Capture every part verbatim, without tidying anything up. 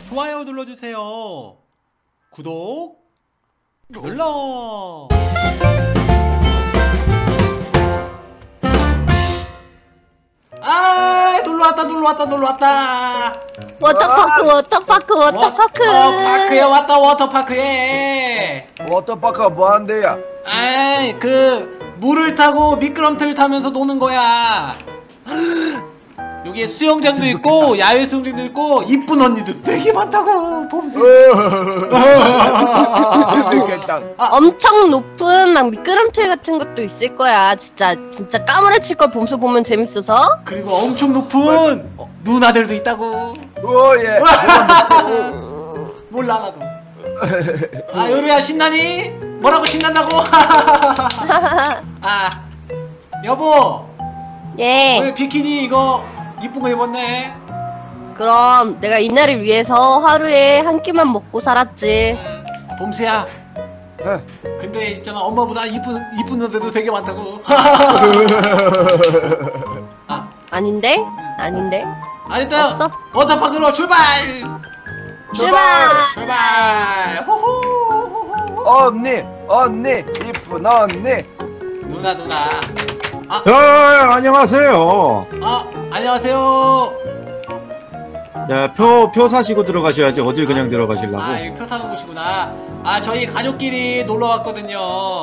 좋아요 눌러주세요. 구독 눌러. 아, 놀러왔다 놀러왔다 놀러왔다. 워터파크 워터파크 워터파크. 워터파크에 왔다. 워터파크에. 워터파크가 뭐한대야? 아이, 그 물을 타고 미끄럼틀 타면서 노는 거야. 여기에 수영장도 있고 야외 수영장도 있고 이쁜 언니도 되게 많다고. 봄수. 재밌겠다. 아, 엄청 높은 막 미끄럼틀 같은 것도 있을 거야. 진짜 진짜 까무러칠 걸 봄수 보면 재밌어서. 그리고 엄청 높은 어, 누나들도 있다고. 오예. 몰라 나도. 아, 요루야 신나니? 뭐라고 신난다고? 아, 여보. 예. 오늘 비키니 이거 이쁜 거 입었네. 그럼 내가 이날을 위해서 하루에 한 끼만 먹고 살았지. 봄수야. 네. 근데 있잖아, 엄마보다 이쁜 이쁜 누나들도 되게 많다고. 아, 아닌데? 아닌데? 아 일단 없어. 워터파크로 출발. 출발. 출발. 호호. 언니, 언니, 이쁜 언니. 누나 누나. 아, 야, 안녕하세요. 아 안녕하세요. 야, 표, 표 사시고 들어가셔야지. 어딜 그냥 들어가시려고. 아, 여기 표 사는 곳이구나. 아, 저희 가족끼리 놀러 왔거든요.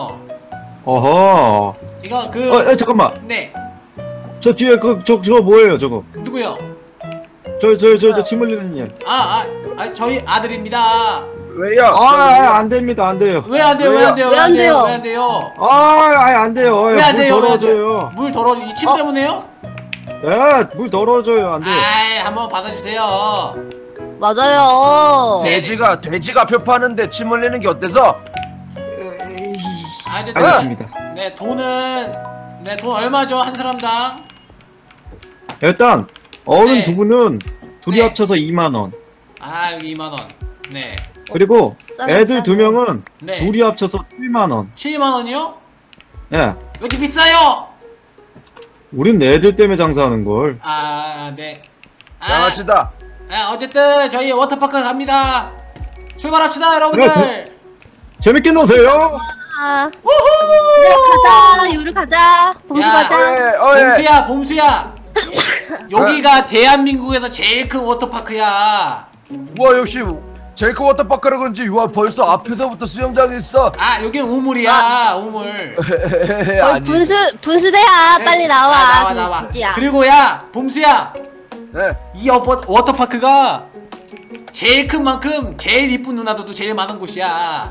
어허. 이거 그 어, 에, 잠깐만. 네. 저 뒤에 그, 저, 저거 뭐예요, 저거? 누구요? 저, 저, 저, 저, 침 흘리는 일. 아, 아, 아 저희 아들입니다. 왜요? 아, 아, 안 됩니다, 안 돼요. 왜 안 돼요? 왜 안 돼요? 왜 안 돼요? 왜 안 돼요? 아, 아, 안 돼요. 왜 안 돼요? 물 왜 안 돼요? 더러워져요. 물 더러워. 이 침 어? 때문에요? 야, 물 더러워져요. 안 돼요. 아이, 한번 받아주세요. 맞아요. 돼지가 돼지가 표 파는데 침 흘리는 게 어때서? 에이, 아, 이제 알겠습니다. 네, 돈은 네, 돈 얼마죠? 한 사람당? 일단, 어른 네. 두 분은 둘이 네. 합쳐서 이만 원. 아, 여기 이만 원. 네. 그리고 싸네, 애들 싸네. 두 명은 네. 둘이 합쳐서 칠만 원. 칠만 원이요? 예. 왜 이렇게 비싸요? 우린 애들 때문에 장사하는 걸. 아, 네. 아, 양아치다. 아, 어쨌든 저희 워터파크 갑니다. 출발합시다, 여러분들. 그래, 재밌게 노세요. 아, 얘들아 가자. 요리 가자. 봄수 야. 가자. 어예, 어예. 봄수야, 봄수야. 여기가 대한민국에서 제일 큰 워터파크야. 우와 역시 제일 큰 워터파크라 그런지 우와 벌써 앞에서부터 수영장이 있어. 아, 여긴 우물이야, 우물. 거의 아니. 분수 분수대야. 빨리 나와. 아, 나와, 나와. 지지야. 그리고 야, 봄수야. 네. 이 워터, 워터파크가 제일 큰 만큼 제일 이쁜 누나들도 제일 많은 곳이야.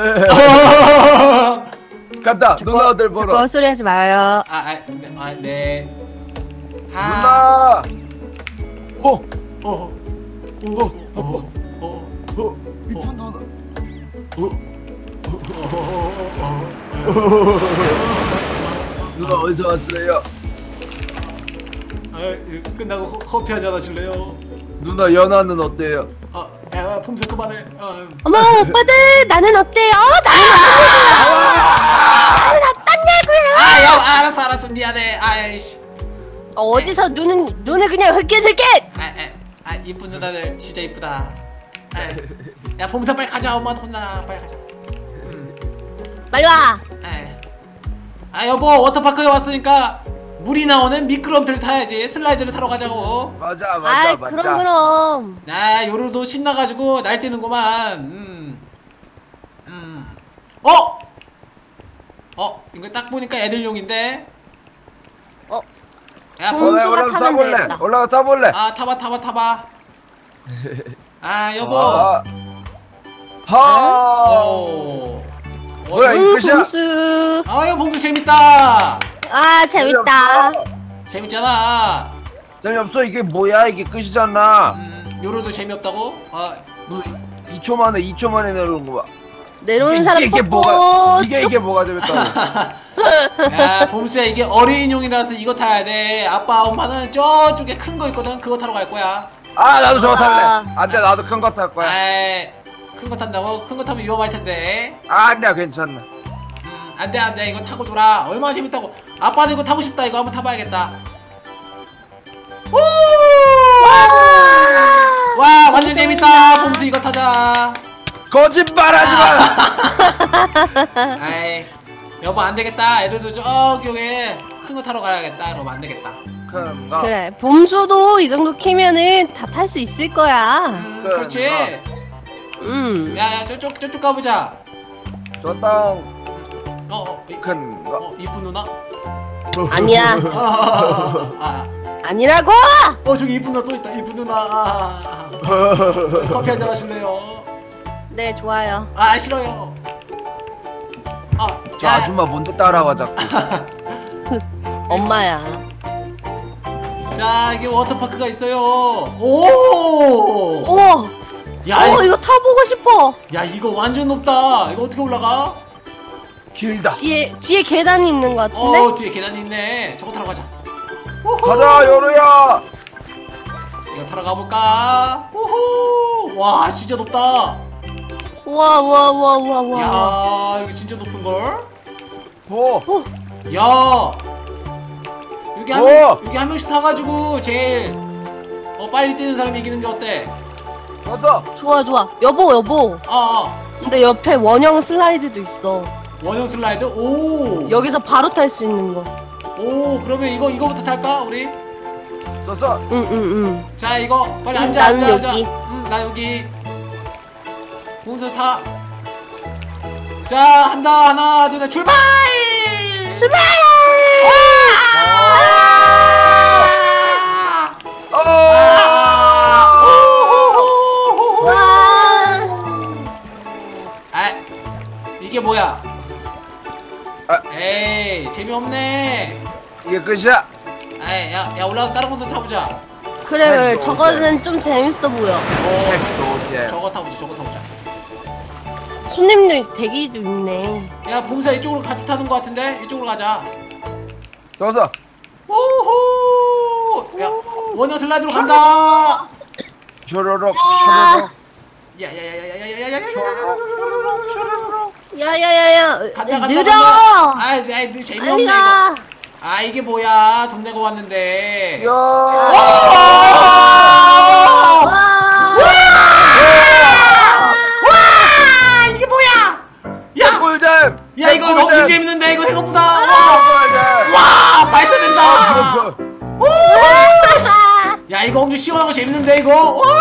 간다. 누나들 자꾸 보러. 헛소리 하지 마요. 아, 아, 네. 아, 네. 아, 누나. 어. 어, 어, 어, 어, 어. 어. 이쁜 누나. 누나 어디서 왔어요? 아, 끝나고 커- 커피 한잔 하실래요? 누나 연하는 어때요? 아, 야, 폼새 그만해. 아, 어머 오빠들 나는 어때요? 나는 나는 어떻냐고요? 아, 야, 알았어, 알았어, 미안해. 아이씨. 어, 어디서 눈은 눈을 그냥 흘끗흘끗. 아, 아, 아, 이쁜 누나들 진짜 이쁘다. 아, 야, 폼새 빨리 가자. 엄마 혼나. 빨리 가자. 빨리 와. 아, 아, 여보, 워터파크에 왔으니까 물이 나오는 미끄럼틀 타야지. 슬라이드를 타러 가자고. 맞아 맞아 아이 맞아. 그럼 그럼. 아, 요루도 신나가지고 날뛰는구만. 음. 음. 어? 어? 이거 딱 보니까 애들용인데? 어. 야, 음. 보- 올라 공주가 올라가 타면 타볼래? 되겠다. 올라가 타볼래? 아, 타봐, 타봐, 타봐. 아, 여보. 아. 하. 오. 뭐야 이 음, 끝이야? 봄수. 아유, 봉수 재밌다. 아 재밌다. 재밌잖아. 재미없어 이게 뭐야 이게 끝이잖아. 음, 요루도 재미없다고? 아, 이 초 만에 이 초 만에 내려오는 거 봐. 내려오는 이게, 사람 이게 뽀뽀. 뭐가 이게 이게 뭐가 재밌다고? 야, 봄수야, 이게 어린이용이라서 이거 타야 돼. 아빠, 엄마는 저쪽에 큰 거 있거든. 그거 타러 갈 거야. 아 나도 저거 탈래. 아. 안돼 나도 큰 거 탈 거야. 아이, 큰 거 탄다고? 큰 거 타면 위험할 텐데. 아 아니야 괜찮아. 음, 안돼 안돼, 이거 타고 놀아. 얼마나 재밌다고. 아빠도 이거 타고 싶다. 이거 한번 타봐야겠다. 오! 와, 완전 재밌다. 거짓말하지 마. 아이 여보 안 되겠다. 애들도 저기 여기 큰 거 타러 가야겠다. 그럼 안 되겠다. 큰 거. 그래 봄수도 이 정도 키면은 다 탈 수 있을 거야. 음, 그렇지. 음. 야야 저쪽 저쪽 가보자. 저 땅. 어, 어, 이- 큰 거. 어 이쁜 누나? 아니야. 아, 아, 아니라고. 아. 어 저기 이쁜 누나 또 있다. 이쁜 누나. 아, 아, 아. 커피 한잔 하실래요? 네 좋아요. 아 싫어요. 아, 저 야, 아줌마 뭔데 따라와 자꾸. 엄마야. 자 이게 워터파크가 있어요. 오. 오. 야, 어 이- 이거 타보고 싶어. 야 이거 완전 높다. 이거 어떻게 올라가? 길다. 뒤에 뒤에 계단이 있는 것 같은데. 어 뒤에 계단이 있네. 저거 타러 가자. 우후. 가자 요루야. 이거 타러 가볼까? 우후. 와 진짜 높다. 우와 우와 우와 우와 우와. 야 이거 진짜 높은 걸? 오. 오. 야 여기 한 오! 명, 여기 한 명씩 타가지고 제일 어 빨리 뛰는 사람이 이기는 게 어때? 어서. 좋아 좋아. 여보 여보. 아, 아 근데 옆에 원형 슬라이드도 있어. 원형 슬라이드? 오! 여기서 바로 탈 수 있는 거. 오 그러면 이거 이거부터 탈까 우리? 어서. 응응응. 자 이거 빨리 음, 앉아 나는 앉아 앉아. 여기. 음, 나 여기. 공수 타. 자 한다 하나 둘 셋 출발! 출발! 어. 아! 오호호호호. 와! 아 이게 뭐야? 아. 에이 재미없네. 이게 끝이야. 에이 야야 올라가서 다른 것도 타보자. 그래 그래 아이고, 저거는 좀 재밌어 보여. 오 노잼. 저거 타보자 저거 타보자. 손님들 대기도 있네. 야 봄사 이쪽으로 같이 타는 것 같은데 이쪽으로 가자. 어서. 오호. 야 원형 슬라이드로 간다. 쇼로록 아. 쇼로록. 야야야야야야야야야. 야야야야 간다 간다 느려. 간다. 아이 아이 느 재미없네 빨리 이거. 가. 아 이게 뭐야 돈 내고 왔는데. 야. 와 이게 뭐야? 야, 꿀잼. 야 이거 꿀잼. 엄청 재밌는데 이거 생각보다. 꿀잼. 와 발사된다. 오, 씨. 야 이거 엄청 시원하고 재밌는데 이거. 와.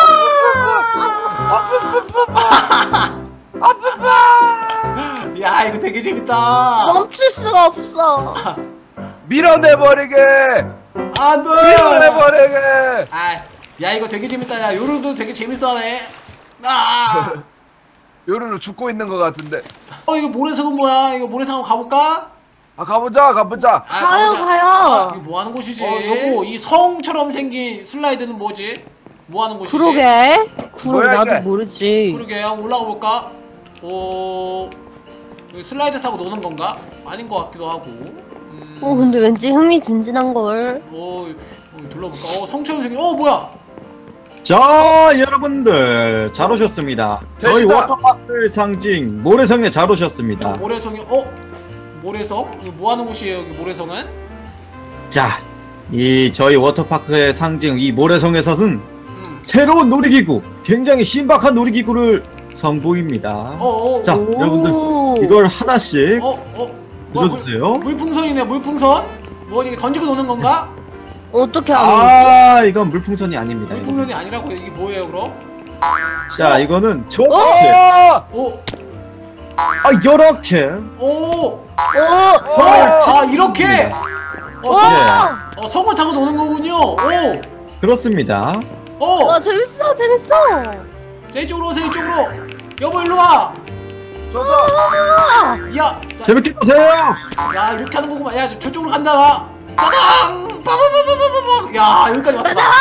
야 이거 되게 재밌다. 멈출 수가 없어. 밀어내버리게. 안돼. 밀어내버리게. 아, 야 이거 되게 재밌다. 야 요루도 되게 재밌어하네. 아. 요루루 죽고 있는 것 같은데. 어 이거 모래성은 뭐야? 이거 모래성 한번 가볼까? 아 가보자 가보자. 아, 가요, 가보자. 가요. 아, 이거 뭐 하는 곳이지? 어, 여보 이 성처럼 생긴 슬라이드는 뭐지? 뭐 하는 곳이지? 그러게. 그러게 뭐야, 나도 이게? 모르지. 그러게 한번 올라가 볼까? 오 여기 슬라이드 타고 노는 건가? 아닌 것 같기도 하고. 음, 어 근데 왠지 흥미진진한 걸. 오, 어, 둘러볼까? 어 성처럼 생긴. 어 뭐야? 자 여러분들 잘 오셨습니다. 저희 됐다. 워터파크의 상징 모래성에 잘 오셨습니다. 모래성이 어 모래성? 이거 뭐 하는 곳이에요? 여기 모래성은? 자, 이 저희 워터파크의 상징 이 모래성에서는 음. 새로운 놀이기구, 굉장히 신박한 놀이기구를 선보입니다. 어 어. 자, 오. 여러분들 이걸 하나씩 어 어. 뭐야, 물, 눌러주세요. 물풍선이네 물풍선? 뭐 이게 던지고 노는 건가? 어떻게 하는 아, 이건 물풍선이 아닙니다. 물풍선이 아니라고요? 이게 뭐예요 그럼? 자, 이거는 어? 저렇게, 오 아, 이렇게, 오. 오! 어, 아 이렇게. 어, 성, 와! 어 성을 타고 노는 거군요. 오. 그렇습니다. 어. 와 재밌어 재밌어. 자 이쪽으로 오세요 이쪽으로. 여보 일로 와. 저서. 아! 야. 야, 재밌게 보세요. 야 이렇게 하는 거구만. 야 저, 저쪽으로 간다 나. 따당. 빠바바바바바바. 야 여기까지 왔어. 나.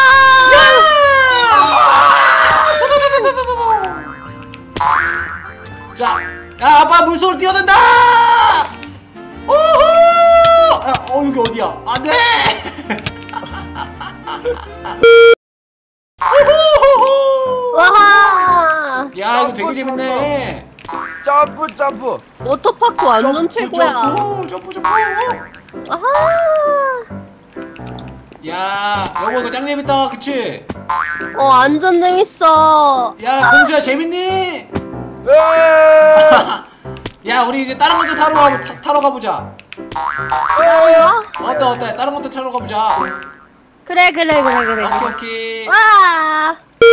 자, 야 아빠 물속으로 뛰어든다. 오호. 야, 어 여기 어디야? 안돼. 와! 야 이거 되게 재밌네. 점프 점프. 워터파크 완전 점프, 최고야. 점프 점프 점프. 아하! 야 여보 이거 짱 재밌다 그치? 어 완전 재밌어. 야 공수야 재밌니? 야 우리 이제 다른 것도 타러 가 타, 타러 가보자. 어? 어때 어때? 다른 것도 타러 가보자. 그래 그래 그래 그래. 오케이 오케이. 와.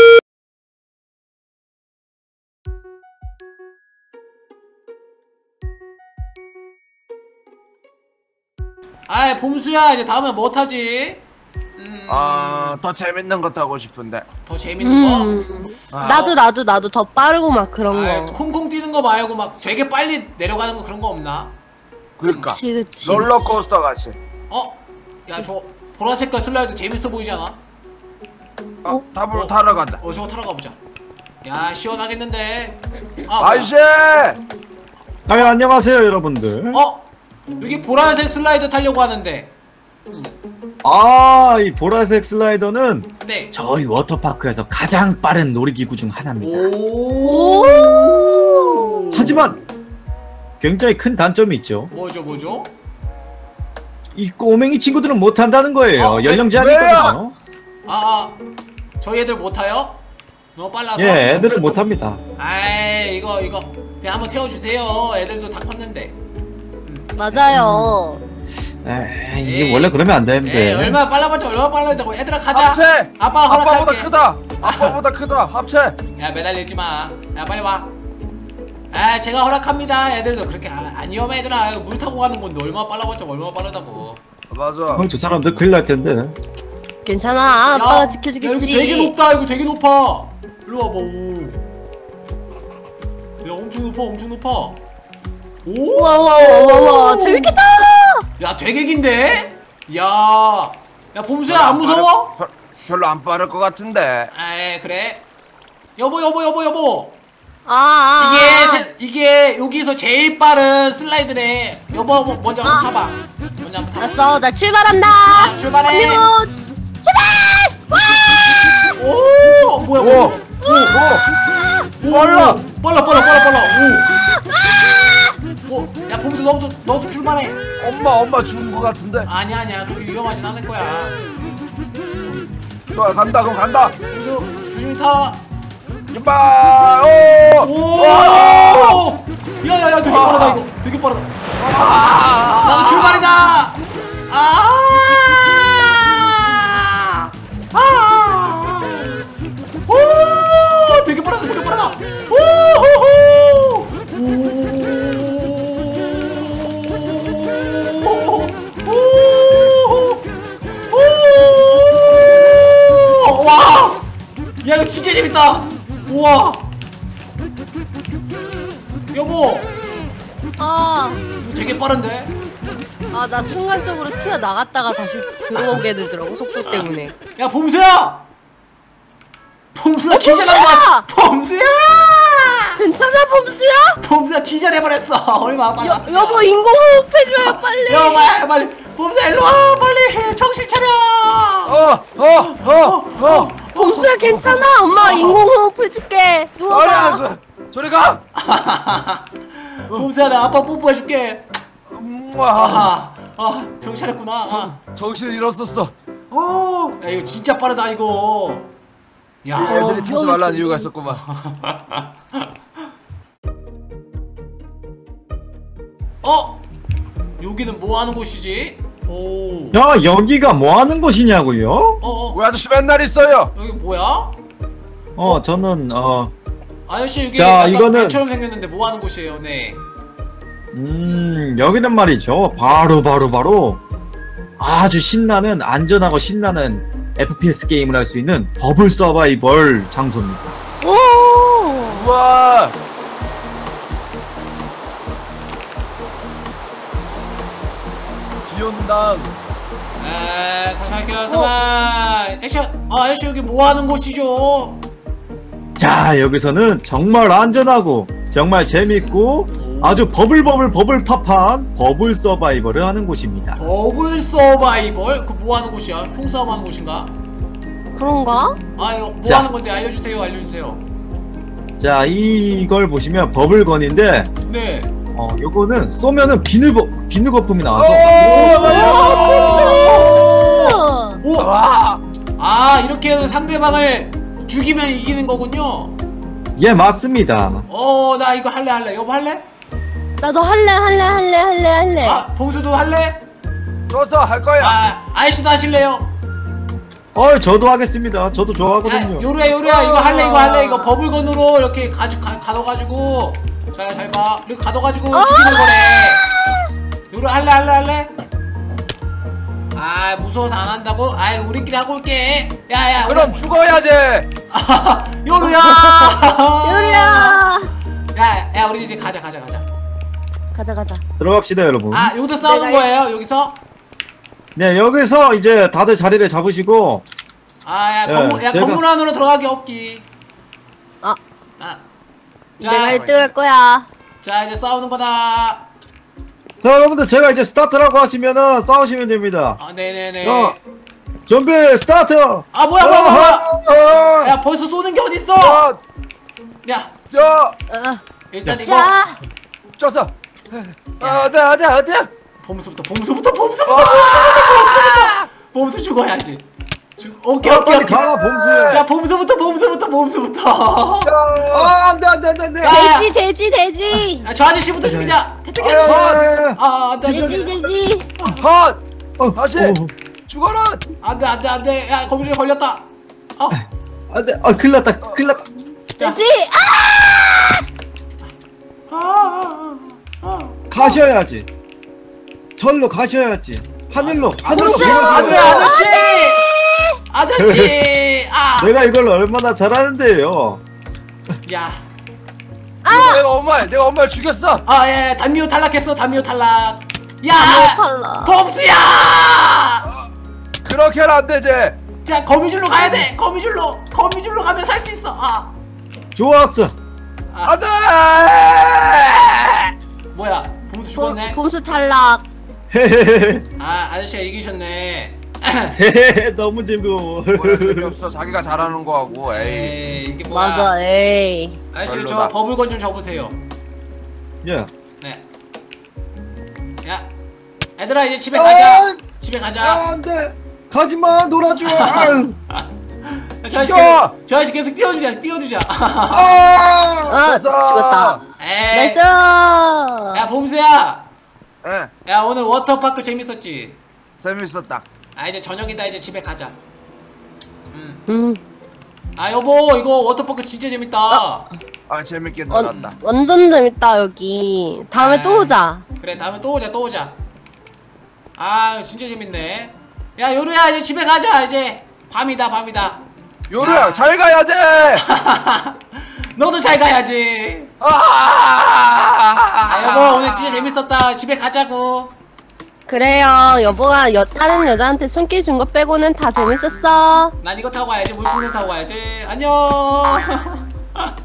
아이 봄수야 이제 다음에 뭐 타지? 음, 아더 재밌는 거 타고 싶은데. 더 재밌는 거? 음. 아, 나도 나도 나도 더 빠르고 막 그런 아이, 거. 콩콩 뛰는 거 말고 막 되게 빨리 내려가는 거 그런 거 없나? 그러니까 그치 그치. 롤러코스터 같이. 어? 야 저 보라색깔 슬라이드 재밌어 보이지 않아? 아, 어? 답으로 어? 타러 가자. 어 저거 타러 가보자. 야 시원하겠는데? 아 뭐야? 아이씨. 아, 안녕하세요 여러분들. 어? 여기 보라색 슬라이드 타려고 하는데. 아, 이 보라색 슬라이더는 네. 저희 워터파크에서 가장 빠른 놀이기구 중 하나입니다. 오. 하지만 굉장히 큰 단점이 있죠. 뭐죠 뭐죠? 이 꼬맹이 친구들은 못 한다는 거예요. 어, 연령 제한이 왜요? 있거든요. 아, 아 저희 애들 못 타요? 너무 빨라서. 예, 애들은 못 합니다. 아이 이거 이거 그냥 한번 태워주세요. 애들도 다 컸는데. 맞아요. 에이, 이게 에이. 원래 그러면 안 에이 되는데. 얼마나 빨라봤자 얼마나 빨라다고. 얘들아 가자. 합체. 아빠가 아빠보다 허락할게. 크다. 아빠보다 크다. 합체. 야 매달리지 마. 야 빨리 와. 아 제가 허락합니다. 애들도 그렇게 안, 안 위험해 얘들아. 물 타고 가는 건데 얼마나 빨라봤자 얼마나 빠르다고. 맞아. 어, 저 사람들 큰일 날 텐데. 괜찮아. 아빠가 야, 야 지켜주겠지. 이거 되게 높다. 이거 되게 높아. 일로 와봐. 오. 야 엄청 높아 엄청 높아. 오. 우와 우와 우와 우와 재밌겠다. 야 되게 긴데? 야. 야 봄수야 안 무서워? 별, 별로 안 빠를 것 같은데. 아이 그래. 여보 여보 여보 여보. 아, 아, 이게 아. 세, 이게 여기서 제일 빠른 슬라이드네. 여보 뭐- 먼저 한번 아. 타봐. 먼저 한번 타봐. 알았어. 나 출발한다. 아, 출발해. 안녕. 출발. 와! 오 뭐야 오. 뭐야. 오. 오, 빨라. 빨라 빨라 빨라 빨라. 오. 오, 야 봄수 너도 너도 출발해. 엄마 엄마 죽은 것 같은데. 아니야 아니야 그렇게 위험하진 않을 거야. 좋아 간다 그럼 간다. 봄수 조심히 타. 이봐. 오. 오. 와. 야야야 되게 아. 빠르다 이거. 되게 빠르다. 아. 나도 출발이다. 아. 아. 오 되게 빠르다 되게 빠르다. 오호호. 오. 와. 야 이거 진짜 재밌다. 우와. 여보. 아, 이거 되게 빠른데? 아, 나 순간적으로 튀어 나갔다가 다시 들어오게 되더라고 속도 때문에. 야 봄수야! 봄수야 어, 기절한 거야! 봄수야! 괜찮아, 범수야? 봄수야 기절해버렸어. 얼마나 여, 빨랐어. 여보 인공호흡 해줘요 빨리. 여보야 빨리 봄수야 일로와 빨리 정신 차려. 어어어어 범수야 괜찮아. 엄마 인공호흡 해줄게. 누워봐. 아니야 그 저리 가. 봄수야 나 아빠 뽀뽀해줄게. 음, 와. 아, 아 정신 차렸구나. 아. 정신 잃었었어. 어, 야 이거 진짜 빠르다 이거. 야, 어, 애들이 타지 위험했어. 말라는 이유가 있었구만. 어? 여기는 뭐 하는 곳이지? 오. 야, 여기가 뭐 하는 곳이냐고요? 어, 어. 우리 아저씨 맨날 있어요. 여기 뭐야? 어, 저는 어, 아저씨 여기 자, 약간 이거는- 배처럼 생겼는데 뭐 하는 곳이에요? 네. 음, 여기는 말이죠. 바로 바로 바로 아주 신나는 안전하고 신나는 에프피에스 게임을 할 수 있는 버블 서바이벌 장소입니다. 오. 우와. 비 온다. 에, 다시 할게요. 잠깐. 액션. 아, 아저씨 여기 뭐 하는 곳이죠? 자, 여기서는 정말 안전하고 정말 재밌고 아주 버블버블 버블팝한 버블 서바이벌을 하는 곳입니다. 버블 서바이벌? 그 뭐 하는 곳이야? 총싸움 하는 곳인가? 그런가? 아, 이거 뭐 자. 하는 건데 알려주세요. 알려주세요. 자, 이걸 보시면 버블건인데 네. 어, 요거는 쏘면은 비늘 거, 비늘 거품이 나와서 오. 오! 와. 아, 이렇게 해서 상대방을 죽이면 이기는 거군요. 예, 맞습니다. 어, 나 이거 할래 할래. 여보 할래? 나도 할래 할래 할래 할래 할래. 아, 봉수도 할래? 좋았어, 할 거야. 아, 아이씨도 하실래요? 어, 저도 하겠습니다. 저도 야, 좋아하거든요. 요루야 요루야 이거 할래 이거 할래 이거 버블건으로 이렇게 가져 가, 가둬가지고 자 잘 봐. 이렇게 가둬가지고 죽이는 거래. 요루 할래 할래 할래? 아 무서워서 안 한다고? 아이 우리끼리 하고 올게. 야야 그럼 죽어야지. 요루야. 요리야. 야야 우리 이제 가자 가자 가자. 가자 가자. 들어갑시다, 여러분. 아 여기서 싸우는 내가 거예요 여기서? 네, 여기서 이제 다들 자리를 잡으시고 아야 예, 건물 야 제가- 건물 안으로 들어가기 없기. 아 아. 내가 자, 일 등 할 거야. 자 이제 싸우는 거다. 자, 여러분들 제가 이제 스타트라고 하시면은 싸우시면 됩니다. 아 네네네. 어. 준비 스타트. 아 뭐야 뭐야 뭐야. 뭐야? 야 벌써 쏘는 게 어딨어? 자, 야 자, 아, 일단 이거 자. 졌어. 어디 어디 어디. 봄수부터 봄수부터 봄수부터 봄수부터 봄수 죽어야지. 죽 오케이 어, 오케이 빨리 오케이. 가라, 봄수야. 자 봄수부터 봄수부터 봄수부터. 아, 안돼, 안돼, 안돼, 안돼. 야, 돼지 돼지 돼지. 야, 저 아저씨부터 죽이자. 태태기 아저씨. 아 안돼 돼지 안돼 돼지. 헛. 어, 다시. 어, 죽어라. 안돼 안돼 안돼. 야 거미줄에 걸렸다. 어. 안돼. 아, 큰일 났다, 큰일 났다. 돼지. 아! 아, 아, 아. 가셔야지. 절로 가셔야지. 하늘로, 하늘로 아저씨 가셔야지. 안돼 아저씨. 아저씨. 아. 내가 이걸 얼마나 잘하는데요. 야. 내가 엄마, 내가 엄마를 죽였어. 아 예. 단미호 탈락했어. 단미호 탈락. 아, 야. 탈락. 범수야. 그렇게 하면 안 되지. 자 거미줄로 가야 돼. 거미줄로. 거미줄로 가면 살 수 있어. 아. 좋았어. 안 돼. 뭐야? 범수 죽었네. 봄수 탈락. 헤헤헤. 아 아저씨가 이기셨네. 헤헤헤. 너무 재미없어. 뭐야, 재미없어. 자기가 잘하는 거하고. 에이. 에이 이게 뭐야? 맞아. 에이. 아저씨 저 별로다. 버블건 좀 접으세요. 야. 네. 야, 얘들아 이제 집에 가자. 집에 아, 가자. 안돼. 가지마, 놀아줘. 아유. 저 아저씨 죽여! 계속, 저 아저씨 계속 띄워주자, 띄워주자. 아. 아 졌어. 죽었다. 에이. 나이스. 야 봄수야. 예. 야 오늘 워터파크 재밌었지? 재밌었다. 아 이제 저녁이다 이제 집에 가자. 음. 음. 아 여보 이거 워터파크 진짜 재밌다. 아, 재밌게 어, 놀았다. 완전 재밌다 여기. 다음에 아. 또 오자. 그래 다음에 또 오자 또 오자. 아 진짜 재밌네. 야 요루야 이제 집에 가자 이제 밤이다 밤이다. 요루야, 잘 가야지. 너도 잘 가야지. 아, 아 여보 오늘 진짜 재밌었다. 집에 가자고. 그래요. 여보가 여, 다른 여자한테 손길 준 거 빼고는 다 재밌었어. 난 이거 타고 가야지. 물품을 타고 가야지. 안녕.